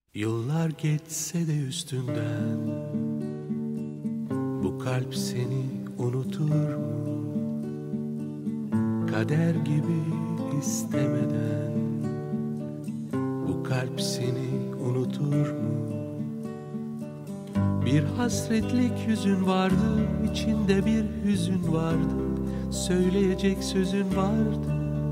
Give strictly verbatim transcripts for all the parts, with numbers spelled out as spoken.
Yıllar geçse de üstünden bu kalp seni unutur mu? Kader gibi istemeden bu kalp seni unutur mu? Bir hasretlik yüzün vardı, içinde bir hüzün vardı, söyleyecek sözün vardı.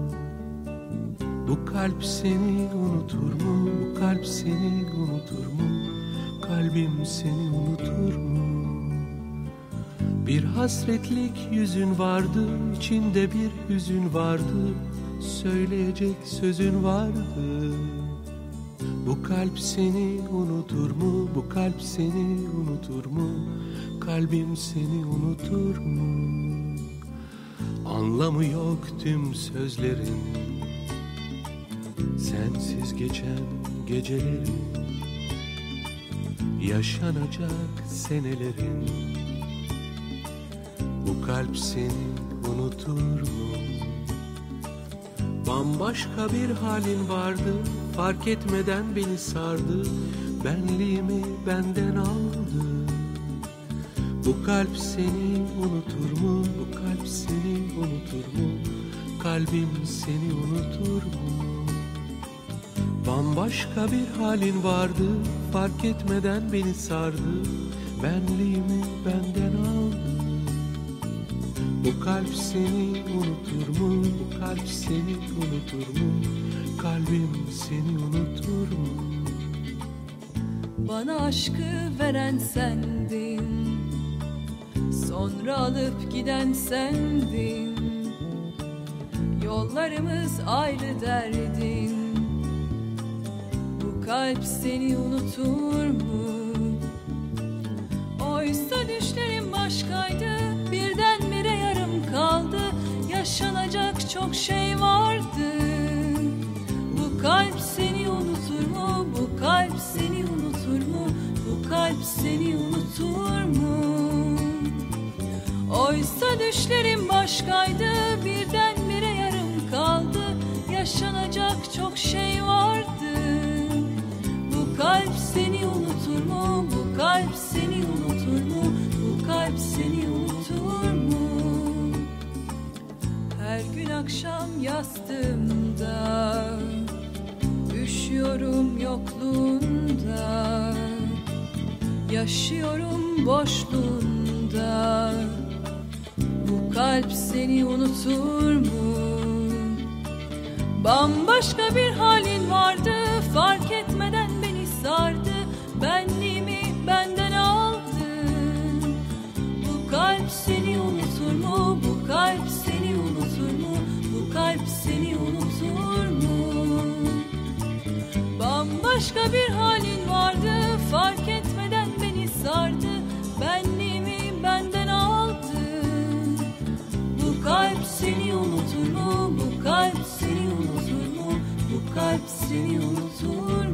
Bu kalp seni unutur mu? Bu kalp seni unutur mu? Kalbim seni unutur mu? Bir hasretlik yüzün vardı, içinde bir hüzün vardı, söyleyecek sözün vardı. Bu kalp seni unutur mu? Bu kalp seni unutur mu? Kalbim seni unutur mu? Anlamı yok tüm sözlerin, sensiz geçen gecelerin, yaşanacak senelerin. Bu kalp seni unutur mu? Bambaşka bir halin vardı, fark etmeden beni sardı, benliğimi benden aldı. Bu kalp seni unutur mu? Bu kalp seni unutur mu? Kalbim seni unutur mu? Bambaşka bir halin vardı, fark etmeden beni sardı, benliğimi benden aldı. Bu kalp seni unutur mu? Bu kalp seni unutur mu? Kalbim seni unutur mu? Bana aşkı veren sendin, sonra alıp giden sendin. Yollarımız ayrı derdin, bu kalp seni unutur mu? Oysa düşlerim başkaydı, birdenbire yarım kaldı. Yaşanacak çok şey vardı. Bu kalp seni unutur mu? Bu kalp seni unutur mu? Bu kalp seni unutur mu? Oysa düşlerim başkaydı, birdenbire yarım kaldı. Yaşanacak çok şey vardı. Bu kalp seni unutur mu? Bu kalp seni unutur mu? Bu kalp seni unutur mu? Her gün akşam yastığımda üşüyorum yokluğunda, yaşıyorum boşluğunda. Bu kalp seni unutur mu? Bambaşka bir halin vardı, fark etmeden beni sardı, benliğimi benden aldı. Bu kalp seni unutur mu? Bu kalp seni unutur mu? Bu kalp seni unutur mu? Bambaşka bir halin vardı, fark etmeden beni sardı, benliğimi benden aldı. Bu kalp seni unutur mu? Bu kalp seni unutur mu? Bu kalp seni unutur mu?